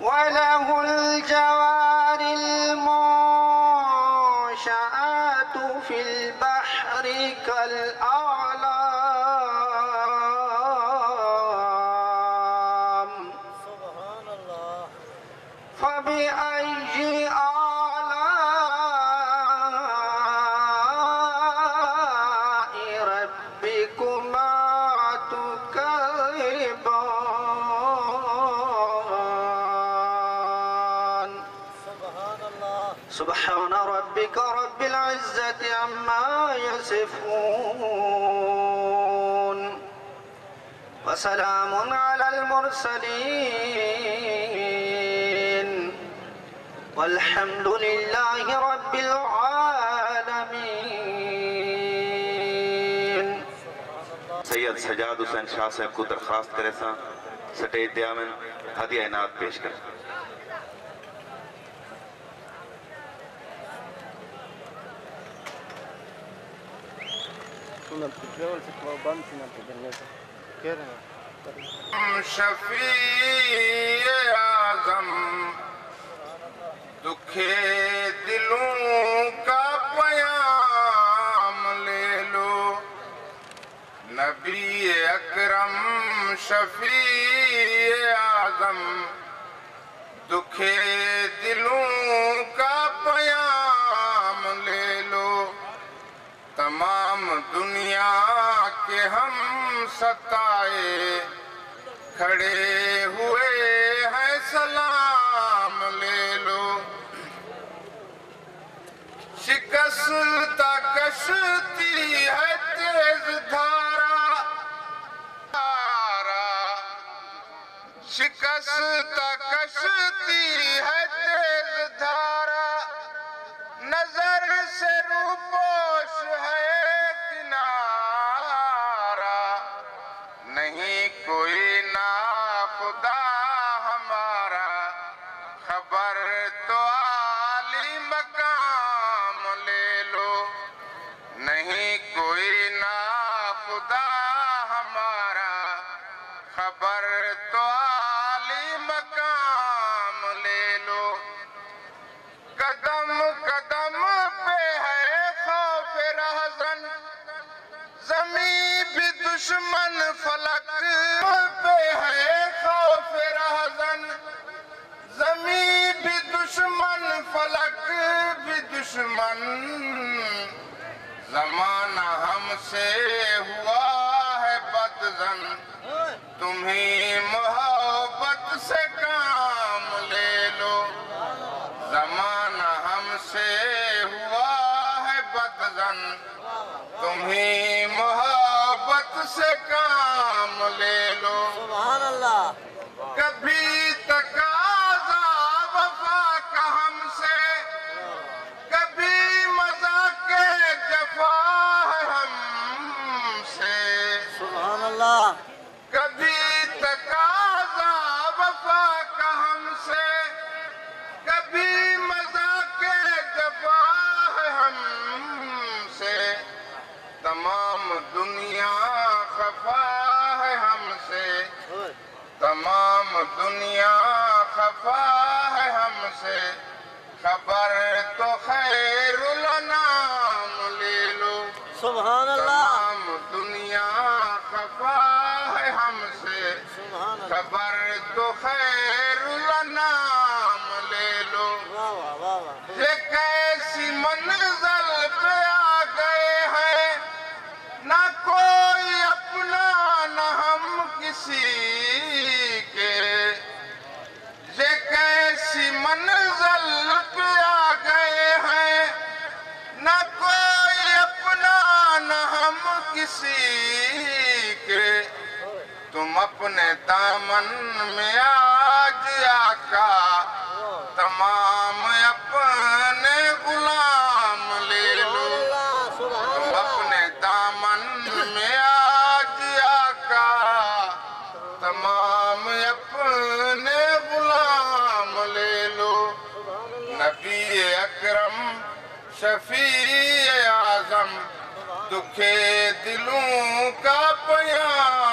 وله الجوار المنشآت في البحر كالأعلام سبحان الله. فبأي آلاء ربكما تكذبان سبحان الله. سبحان ربك رب العزة عما يصفون وسلام على المرسلين والحمد لله رب العالمين. سید سجاد حسین شاہ صاحب کو درخواست کرے سا سٹیج دیا میں ہدیہ عنایت پیش کر. شفیع اعظم دکھے دلوں کا پیام لے لو. نبی اکرم شفیع اعظم دکھے دلوں کا پیام لے لو. تمام دنیا کے ہم ستائے کھڑے ہوئے ہیں سلام لے لو. شکستہ کشتی ہے تیز دھارا شکستہ کشتی ہے تیز دھارا. نظر سے روپوش ہے کنارہ. نہیں کوئی ناخدا ہمارا خبر تو عالی مقام لے لو. نہیں کوئی ناخدا ہمارا خبر تو عالی مقام لے لو. قدم قدم پہ ہے خوف رہزن زمین بھی دشمن فلک پہ ہے خوف رہزن زمین بھی دشمن فلک بھی دشمن. زمانہ ہم سے ہوا ہے بدظن تمہیں محبت سے کام لے لو. زمانہ ہم سے ہوا ہے بدظن تمہیں محبت سے کام لے لو. سبحان اللہ. کبھی تقاضا وفا کا ہم سے کبھی مذاق جفا ہے ہم سے. سبحان اللہ. کبھی تقاضا وفا کا ہم سے کبھی مذاق جفا ہے ہم سے. تمام دنیا خفا ہے ہم سے تمام دنیا خفا ہے ہم سے. خبر تو خیر الانام لے لو. سبحان اللہ. تمام دنیا خفا ہے ہم سے سبحان اللہ. خبر تو خیر الانام لے لو. واہ واہ واہ واہ. یہ کیسی منزل پہ آ گئے ہیں نہ کوئی اپنا نہ ہم کسی کے. یہ کیسی منزل پہ آ گئے ہیں نہ کوئی اپنا نہ ہم کسی کے. تم اپنے دامن میں آج آقا تمام اپنے غلام لے لو. تم اپنے دامن میں آج آقا تمام اپنے غلام لے لو. نبی اکرم شفیع اعظم دکھے دلوں کا پیام